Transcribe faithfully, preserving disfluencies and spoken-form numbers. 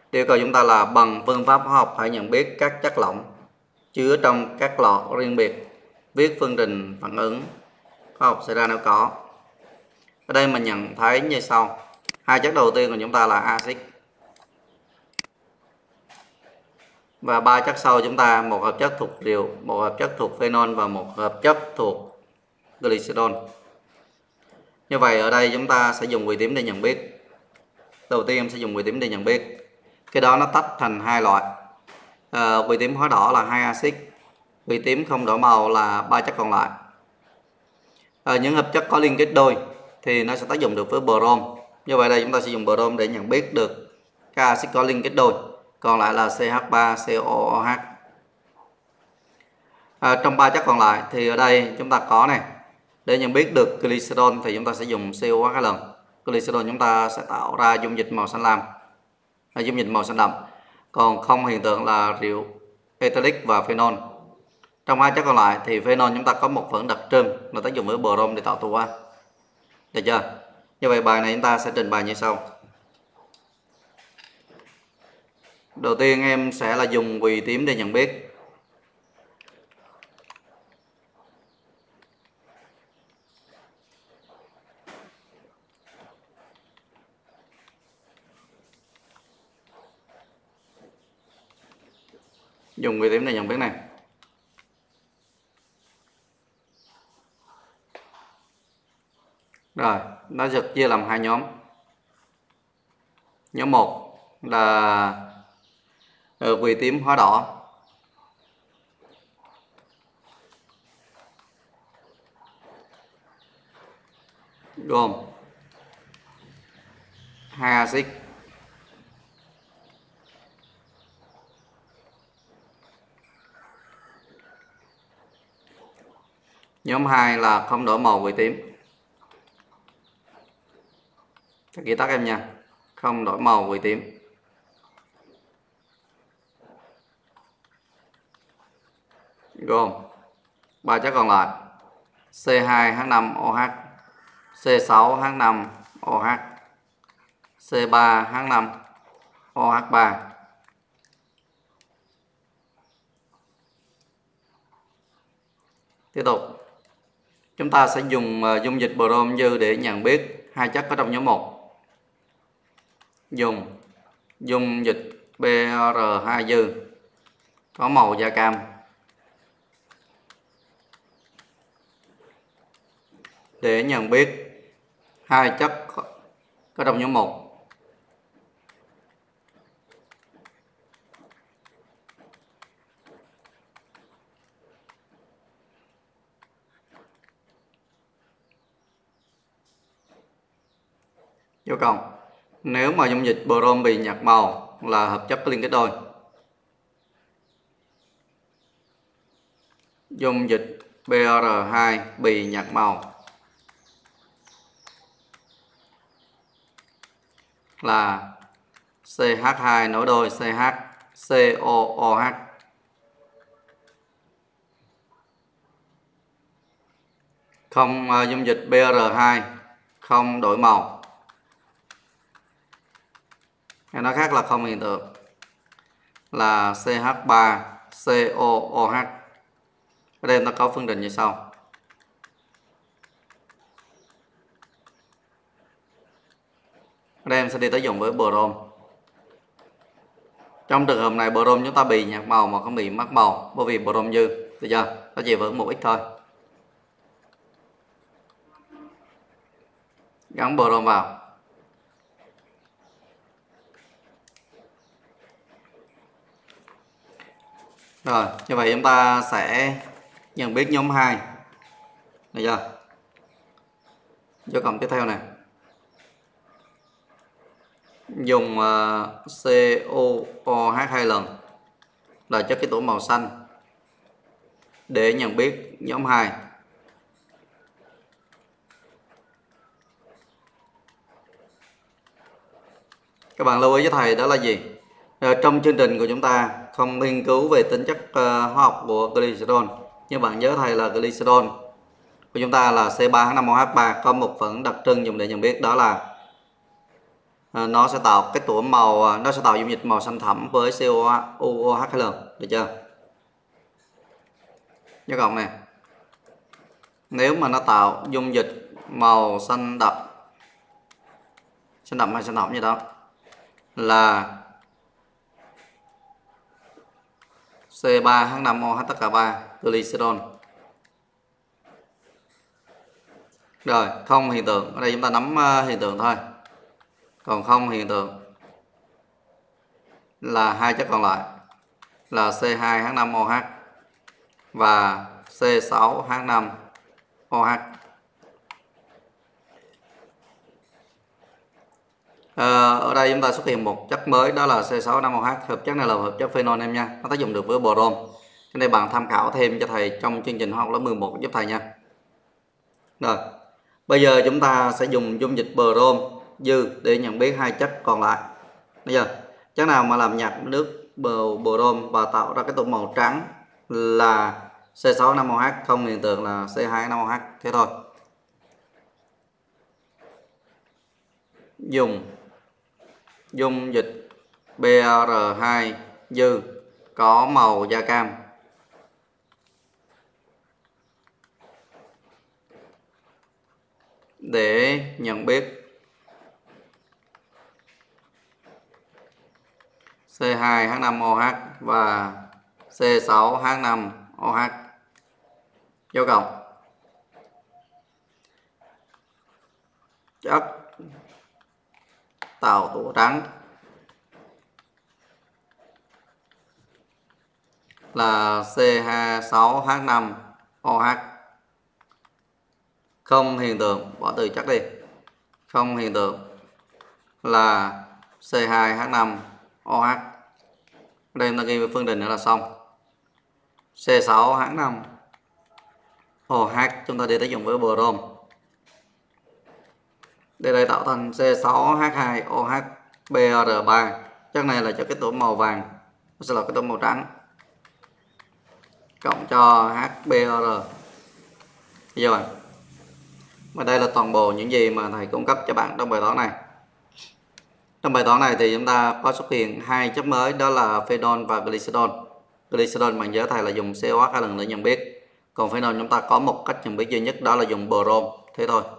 Yêu cầu chúng ta là bằng phương pháp hóa học hãy nhận biết các chất lỏng chứa trong các lọ riêng biệt, viết phương trình phản ứng hóa học xảy ra nếu có. Ở đây mình nhận thấy như sau. Hai chất đầu tiên của chúng ta là axit, và ba chất sau chúng ta một hợp chất thuộc rượu, một hợp chất thuộc phenol và một hợp chất thuộc glycerol. Như vậy ở đây chúng ta sẽ dùng quỳ tím để nhận biết. Đầu tiên em sẽ dùng quỳ tím để nhận biết. Cái đó nó tách thành hai loại. À, quỳ tím hóa đỏ là hai axit, quỳ tím không đổi màu là ba chất còn lại. À, những hợp chất có liên kết đôi thì nó sẽ tác dụng được với brom. Như vậy đây chúng ta sẽ dùng brom để nhận biết được các axit có liên kết đôi. Còn lại là xê hát ba xê o o hát. À, trong ba chất còn lại thì ở đây chúng ta có này. Để nhận biết được glycerol thì chúng ta sẽ dùng xê o hai lần. Glycerol chúng ta sẽ tạo ra dung dịch màu xanh lam, à, dung dịch màu xanh đậm. Còn không hiện tượng là rượu ethylic và phenol. Trong hai chất còn lại thì phenol chúng ta có một phản đặc trưng là tác dụng với brom để tạo toa. Được chưa? Như vậy bài này chúng ta sẽ trình bày như sau. Đầu tiên em sẽ là dùng quỳ tím để nhận biết. Dùng quỳ tím để nhận biết này. Rồi, nó được chia làm hai nhóm. Nhóm một là quỳ tím hóa đỏ. Gồm hai axit. Nhóm hai là không đổi màu quỳ tím. Các ghi tắt em nha. Không đổi màu quỳ tím. Gồm ba chất còn lại: xê hai hát năm o hát, xê sáu hát năm o hát, xê ba hát năm o hát ba. Tiếp tục, chúng ta sẽ dùng dung dịch brom dư để nhận biết hai chất ở trong nhóm một. Dùng dung dịch bê rờ hai dư có màu da cam để nhận biết hai chất có trong nhóm một. Dấu cộng. Nếu mà dung dịch brom bị nhạt màu là hợp chất có liên kết đôi. Dung dịch bê rờ hai bị nhạt màu là xê hát hai nối đôi xê hát xê o o hát. Không, uh, dung dịch bê rờ hai không đổi màu. Hay nói khác là không hiện tượng là xê hát ba xê o o hát. Ở đây nó có phương trình như sau. Ở đây em sẽ đi tới dùng với brom. Trong trường hợp này brom chúng ta bị nhạt màu mà không bị mất màu bởi vì brom dư. Được chưa? Nó chỉ với một ít thôi. Gắn brom vào. Rồi, như vậy chúng ta sẽ nhận biết nhóm hai. Được chưa? Dấu cộng tiếp theo này. Dùng uh, xê o o hát hai lần là chất kết tủa màu xanh để nhận biết nhóm hai. Các bạn lưu ý với thầy đó là gì? À, trong chương trình của chúng ta không nghiên cứu về tính chất uh, hóa học của glycerol, nhưng bạn nhớ thầy là glycerol của chúng ta là xê ba hát năm o hát ba có một phản đặc trưng dùng để nhận biết, đó là à, nó sẽ tạo cái tủa màu, nó sẽ tạo dung dịch màu xanh thẳm với xê o ô hát lờ, được chưa? Nhớ cộng này, nếu mà nó tạo dung dịch màu xanh đậm, xanh đậm hay xanh hồng gì đó, là xê ba hát năm o hát tất cả ba glycerol. Rồi, không hiện tượng, ở đây chúng ta nắm hiện tượng thôi. Còn không hiện tượng là hai chất còn lại là xê hai hát năm o hát và xê sáu hát năm o hát. À, ở đây chúng ta xuất hiện một chất mới, đó là xê sáu hát năm o hát. Hợp chất này là hợp chất phenol em nha, nó tác dụng được với brom. Cái này bạn tham khảo thêm cho thầy trong chương trình học lớp mười một giúp thầy nha. Rồi, bây giờ chúng ta sẽ dùng dung dịch brom dư để nhận biết hai chất còn lại. Bây giờ chất nào mà làm nhạt nước brom và tạo ra cái tủa màu trắng là xê sáu hát năm o hát, không hiện tượng là xê hai hát năm o hát. Thế thôi. Dùng dung dịch bê rờ hai dư có màu da cam để nhận biết xê hai hát năm o hát và xê sáu hát năm o hát. Dấu cộng. Chất tạo tủa trắng là xê sáu hát năm o hát, không hiện tượng, bỏ từ chất đi, không hiện tượng là xê hai hát năm o hát. Đây chúng ta ghi phương trình nữa là xong. xê sáu hát năm o hát chúng ta đi tới dùng với brom. Đây đây tạo thành xê sáu hát hai o hát bê rờ ba. Chất này là cho cái tủa màu vàng, nó sẽ là cái tủa màu trắng, cộng cho hát bê rờ. Như vậy. Và đây là toàn bộ những gì mà thầy cung cấp cho bạn trong bài toán này. Trong bài toán này thì chúng ta có xuất hiện hai chất mới, đó là phenol và glycerol. Glycerol bạn nhớ thầy là dùng xê o hát hai lần để nhận biết. Còn phenol chúng ta có một cách nhận biết duy nhất, đó là dùng brom. Thế thôi.